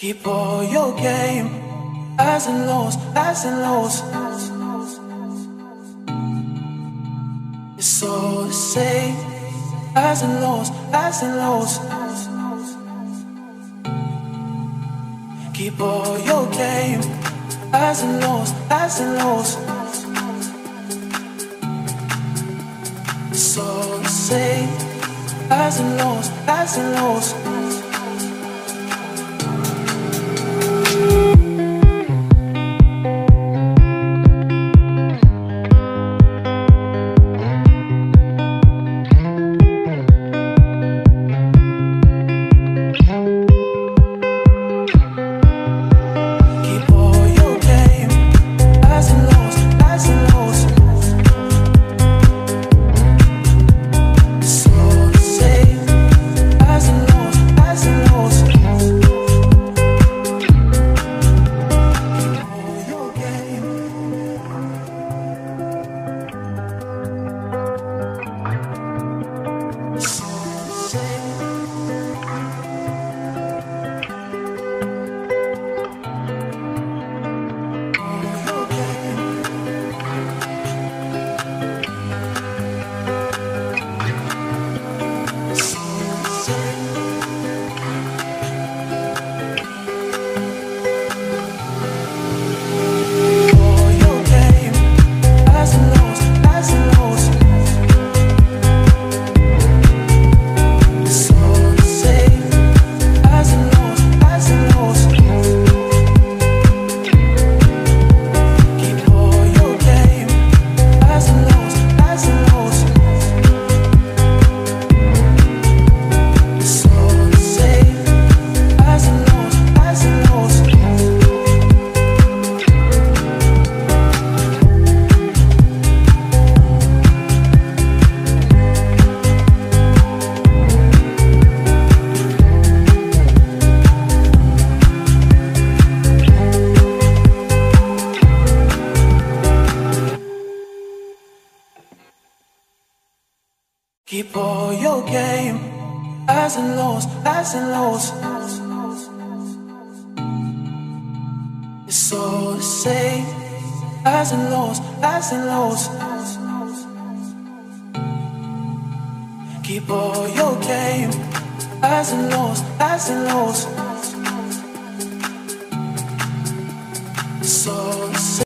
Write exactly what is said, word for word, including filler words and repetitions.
Keep all your game, highs and lows, highs and lows. It's all the same, highs and lows, highs and lows. Keep all your game, highs and lows, highs and lows. It's all the same, highs and lows, highs and lows. Keep all your game, highs and lows, highs and lows. It's all the same, highs and lows, highs and lows. Keep all your game, highs and lows, highs and lows.